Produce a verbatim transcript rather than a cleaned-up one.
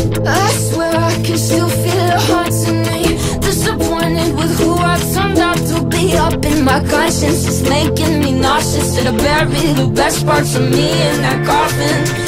I swear I can still feel it haunting me. Disappointed with who I turned out to be. Up in my conscience, it's making me nauseous. Should I bury the best parts of me in that coffin?